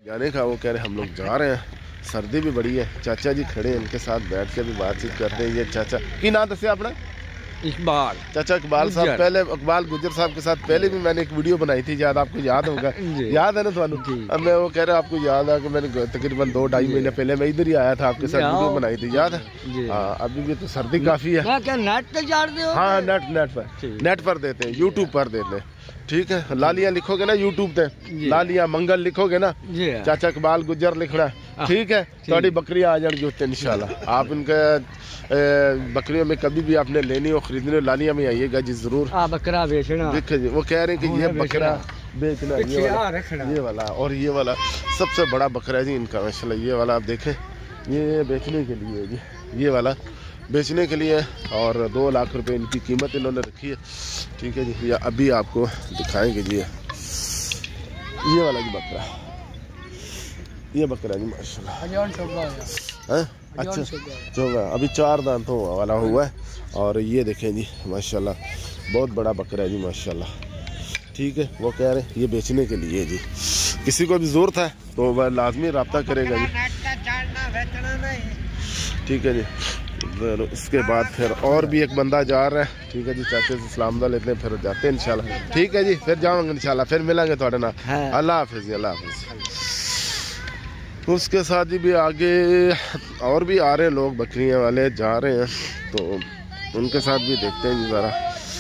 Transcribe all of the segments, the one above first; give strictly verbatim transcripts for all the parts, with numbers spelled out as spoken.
जाने का, वो कह रहे हम लोग जा रहे हैं, सर्दी भी बड़ी है। चाचा जी खड़े हैं, इनके साथ बैठ के भी बातचीत करते हैं। ये चाचा की नाम दसे अपना इकबाल, चाचा इकबाल साहब। पहले इकबाल गुजर साहब के साथ पहले भी मैंने एक वीडियो बनाई थी, याद आपको याद होगा? याद है ना थानू? अब मैं वो कह रहा आपको याद है कि मैंने तकरीबन दो ढाई महीने पहले मैं इधर ही आया था, आपके साथ वीडियो बनाई थी, याद है? हाँ, अभी भी तो सर्दी काफी है। नेट पे चार दे? हाँ, नेट नेट पर नेट पर देते हैं, यूट्यूब पर देते हैं, ठीक है। लालिया लिखोगे ना यूट्यूब पे, लालिया मंगल लिखोगे ना, चाचा इकबाल गुजर लिखना, ठीक है। थोड़ी बकरियां आ जाएंगी उत्ते इंशाल्लाह। आप इनके बकरियों में कभी भी आपने लेनी हो, खरीदनी हो, लालिया में आइएगा जी जरूर। बकरा बेचना, देखिए जी वो कह रहे हैं कि ये बकरा बेचना, ये वाला ये वाला और ये वाला सबसे बड़ा बकरा है जी इनका माशाल्लाह। ये वाला आप देखें, ये बेचने के लिए जी, ये वाला बेचने के लिए, और दो लाख रुपए इनकी कीमत इन्होंने रखी है, ठीक है जी। या अभी आपको दिखाएंगे जी, ये वाला जी बकरा, ये बकरा जी माशाल्लाह, अच्छा चौगा अभी चार दांतों वाला हुआ है। और ये देखें जी माशाल्लाह बहुत बड़ा बकरा है जी माशाल्लाह, ठीक है। वो कह रहे हैं ये बेचने के लिए जी, किसी को भी ज़रूरत है तो वह लाजमी रब्ता करेगा जी, ठीक है जी। इसके बाद फिर और भी एक बंदा जा रहा है, ठीक है जी। चाचे से सलाम लेते हैं, फिर जाते हैं इंशाल्लाह, ठीक है जी। फिर जाऊँगे इंशाल्लाह, फिर मिलेंगे थोड़े ना। अल्लाह हाफिज़, अल्लाह हाफिज़। उसके साथ ही भी आगे और भी आ रहे हैं लोग, बकरियां वाले जा रहे हैं, तो उनके साथ भी देखते हैं जी ज़रा।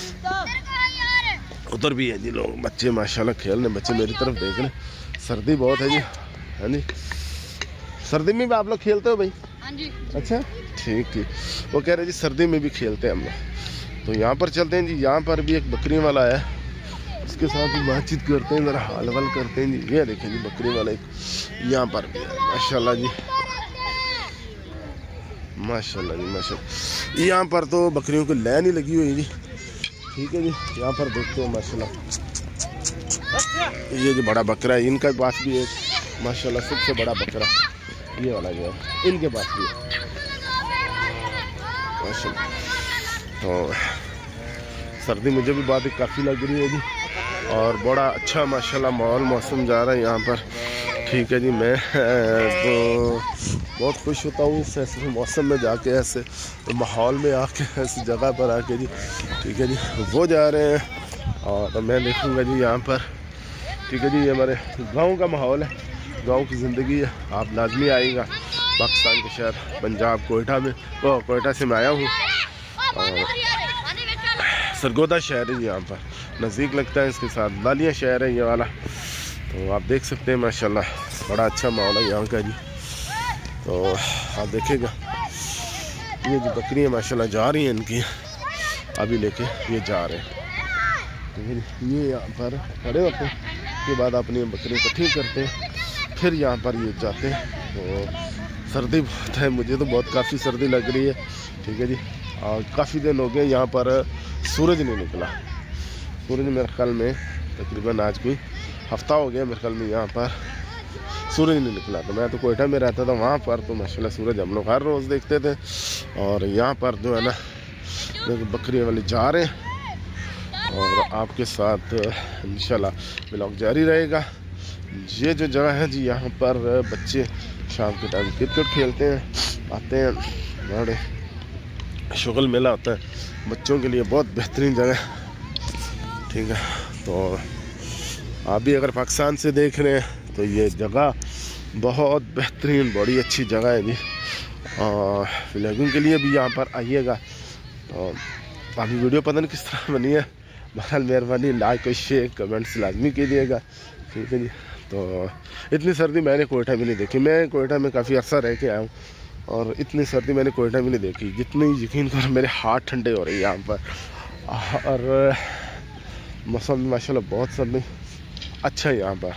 उधर भी है जी लोग, बच्चे माशाल्लाह खेल रहे, बच्चे मेरी तरफ देख रहे। सर्दी बहुत है जी, है नी? सर्दी में भी आप लोग खेलते हो भाई? हाँ जी। अच्छा ठीक है। वो कह रहे जी सर्दी में भी खेलते हैं हम लोग। तो यहाँ पर चलते हैं जी, यहाँ पर भी एक बकरी वाला है, उसके साथ भी बातचीत करते हैं, ज़रा हाल वाल करते हैं जी। ये देखें जी बकरी वाला एक यहाँ पर भी है माशाल्लाह जी, माशाल्लाह जी माशाल्लाह। यहाँ पर तो बकरियों को लाइन ही लगी हुई जी, ठीक है जी। यहाँ पर देखते हो माशाल्लाह, ये जो बड़ा बकरा है इनका पास भी एक माशाल्लाह सबसे बड़ा बकरा, ये वाला जो है इनके पास भी है माशाल्लाह। तो सर्दी मुझे भी बात काफ़ी लग रही है जी, और बड़ा अच्छा माशाल्लाह माहौल मौसम जा रहा है यहाँ पर, ठीक है जी। मैं तो बहुत खुश होता हूँ इस ऐसे मौसम में जाके, ऐसे तो माहौल में आके, ऐसी जगह पर आके जी, ठीक है जी। वो जा रहे हैं और मैं देखूँगा जी यहाँ पर, ठीक है जी। ये हमारे गांव का माहौल है, गांव की ज़िंदगी है। आप लाजमी आइएगा पाकिस्तान के शहर पंजाब कोयटा में, वो कोयटा से मैं आया हूँ, और सरगोदा शहर है यहाँ पर, नज़दीक लगता है। इसके साथ लालिया शहर है ये वाला, तो आप देख सकते हैं माशाल्लाह बड़ा अच्छा माहौल है यहाँ का जी। तो आप देखिएगा ये जो बकरियाँ माशाल्लाह जा रही हैं इनकी, अभी लेके ये जा रहे हैं, तो ये यहाँ पर खड़े होते हैं, उसके बाद अपनी बकरियाँ इकट्ठी करते हैं, फिर यहाँ पर ये जाते हैं। तो सर्दी बहुत है, मुझे तो बहुत काफ़ी सर्दी लग रही है, ठीक है जी। और काफ़ी दिन हो गए यहाँ पर सूरज नहीं निकला, सूरज मेरे ख्याल में तकरीबन आज कोई हफ्ता हो गया मेरे ख्याल में यहाँ पर सूरज नहीं निकला। तो मैं तो कोयटा में रहता था, वहाँ पर तो माशाल्लाह सूरज हम लोग हर रोज़ देखते थे। और यहाँ पर जो है ना बकरी वाले जा रहे हैं, और आपके साथ इंशाल्लाह व्लॉग जारी रहेगा। ये जो जगह है जी, यहाँ पर बच्चे शाम के टाइम क्रिकेट खेलते हैं, आते हैं, बड़े शुगल मेला होता है बच्चों के लिए, बहुत बेहतरीन जगह, ठीक है। तो आप भी अगर पाकिस्तान से देख रहे हैं तो ये जगह बहुत बेहतरीन, बड़ी अच्छी जगह है जी, और व्लॉगिंग के लिए भी यहाँ पर आइएगा। तो अभी वीडियो पता नहीं किस तरह बनी है, बहरहाल मेहरबानी लाइक और शेयर कमेंट्स लाजमी कीजिएगा, ठीक है जी। तो इतनी सर्दी मैंने कोयटा में नहीं देखी, मैं कोयटा में काफ़ी अर्सा रह के आया हूँ, और इतनी सर्दी मैंने कोयटा में नहीं देखी जितनी, यकीन करो मेरे हाथ ठंडे हो रहे हैं यहाँ पर। और मौसम माशाल्लाह बहुत सर्दी अच्छा है यहाँ पर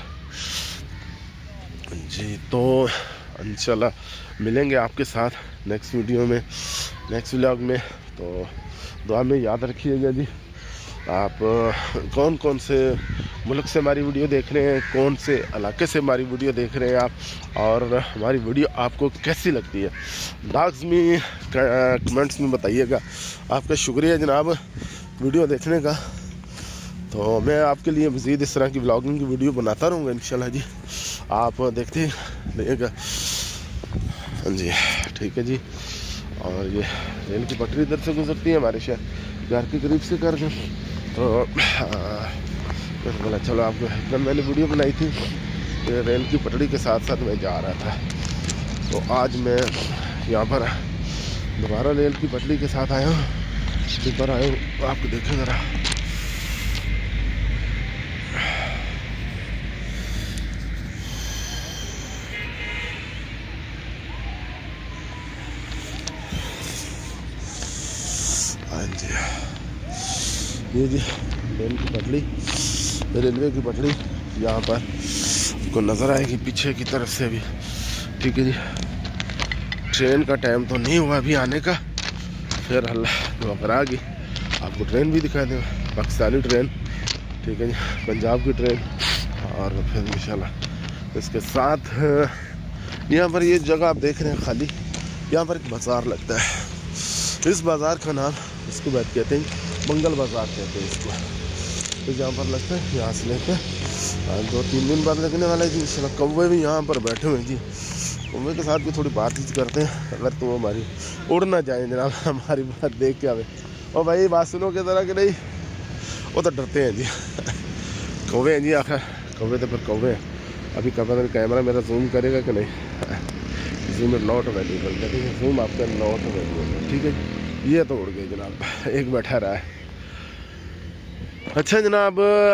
जी। तो इंशाल्लाह मिलेंगे आपके साथ नेक्स्ट वीडियो में, नेक्स्ट व्लॉग में। तो दुआ में याद रखिएगा जी। आप कौन कौन से मुल्क से हमारी वीडियो देख रहे हैं, कौन से इलाके से हमारी वीडियो देख रहे हैं आप, और हमारी वीडियो आपको कैसी लगती है, लाज़मी कमेंट्स में बताइएगा। आपका शुक्रिया जनाब वीडियो देखने का। तो मैं आपके लिए मज़ीद इस तरह की व्लॉगिंग की वीडियो बनाता रहूँगा इंशाल्लाह जी। आप देखते देखिएगा। हाँ जी ठीक है जी। और ये रेल की पटरी इधर से गुजरती है हमारे शहर घर के करीब से कर कर तो तो बोला चलो आपको इतना मैंने वीडियो बनाई थी तो रेल की पटरी के साथ साथ मैं जा रहा था। तो आज मैं यहाँ पर दोबारा रेल की पटरी के साथ आया हूँ, ऊपर आया हूँ, आपको देखें ज़रा। हाँ जी ये जी रेल की पटरी, रेलवे की पटरी यहाँ पर आपको नज़र आएगी पीछे की तरफ से भी। ठीक है जी। ट्रेन का टाइम तो नहीं हुआ अभी आने का, फिर अल्लाह वगैरह आ गई। आपको ट्रेन भी दिखा दें, पाकिस्तानी ट्रेन। ठीक है जी, पंजाब की ट्रेन। और फिर इंशाल्लाह इसके साथ यहाँ पर ये जगह आप देख रहे हैं खाली, यहाँ पर एक बाज़ार लगता है। इस बाज़ार का नाम इसको बात कहते हैं मंगल बाज़ार कहते हैं इसको। तो जहाँ पर लगता है यहाँ से लेकर दो तीन दिन बाद लगने वाला है जी इंशाल्लाह। कौवे भी यहाँ पर बैठे हुए हैं जी, कौवे के साथ भी थोड़ी बातचीत करते हैं अगर तुम हमारी उड़ ना जाए जनाब, हमारी बात देख के आवे। और भाई बात सुनो के तरह कि नहीं, वो तो डरते हैं जी। कौवे हैं जी, आखिर कौवे तो फिर कौवे हैं। अभी कब अगर कैमरा मेरा जूम करेगा कि नहीं, जूम नॉट अवेलेबल कहते हैं, जूम आपका नॉट अवेलेबल। ठीक है ये तो उड़ गए जनाब, एक बैठा रहा है। अच्छा जनाब,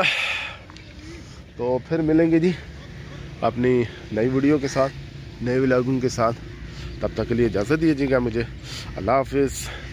तो फिर मिलेंगे जी अपनी नई वीडियो के साथ, नए व्लॉगिंग के साथ। तब तक के लिए इजाज़त दीजिएगा मुझे। अल्लाह हाफिज़।